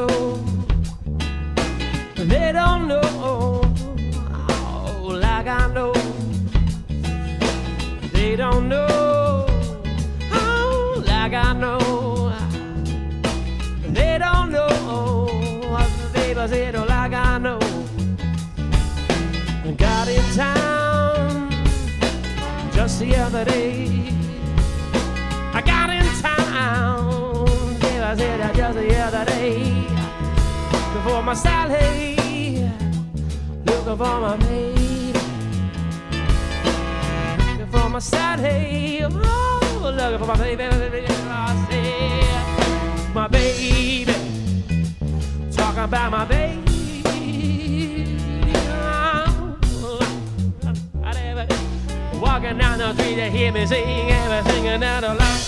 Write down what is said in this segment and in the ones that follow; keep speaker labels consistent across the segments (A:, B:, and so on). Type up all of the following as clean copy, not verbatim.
A: know. They don't know, oh, like I know. They don't know, oh, like I know. They don't know what the neighbors say, like I know. Got in town just the other day. I got in town, I said that just the other day. Looking for my Sally, looking for my baby. Looking for my Sally, oh, looking for my baby. I said, my baby, talking about my baby. Walking down the street, they hear me sing everything and out of love.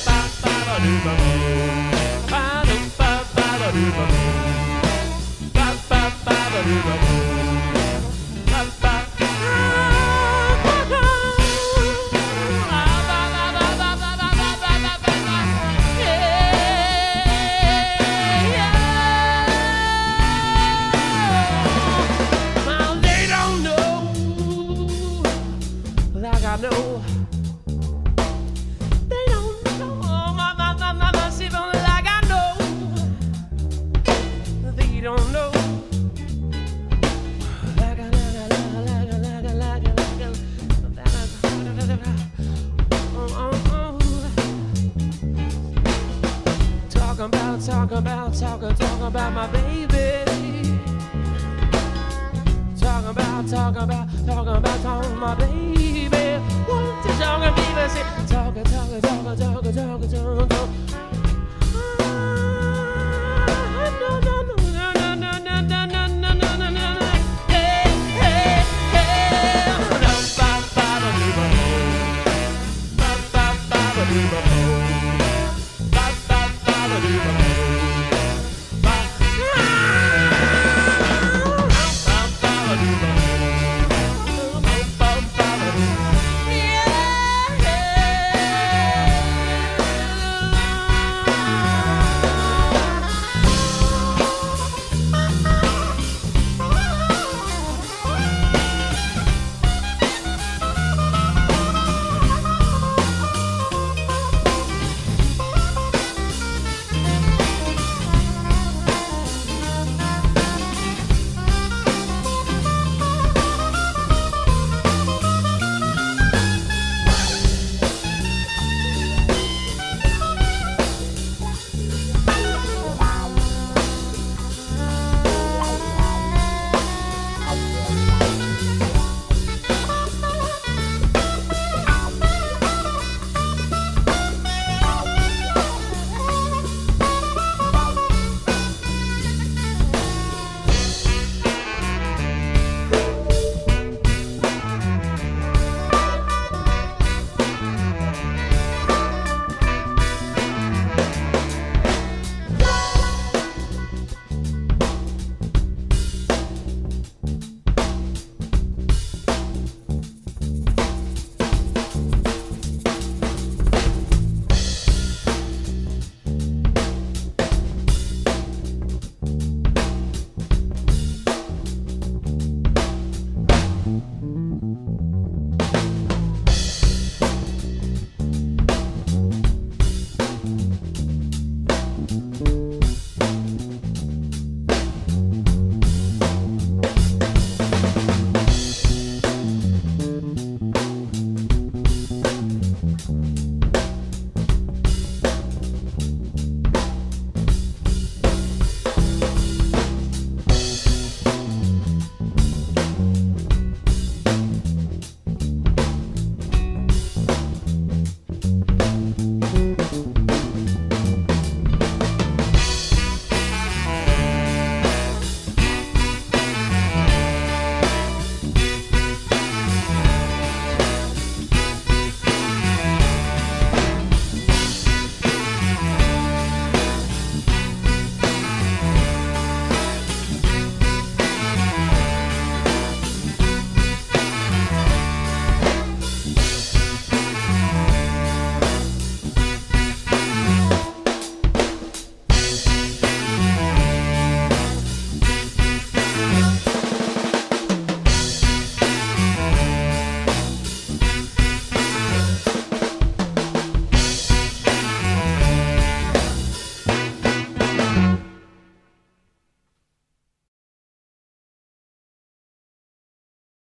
A: I know they don't know, see like I know. They don't know like talking about my baby. Talking about my baby. What you talking, baby? Say, talking.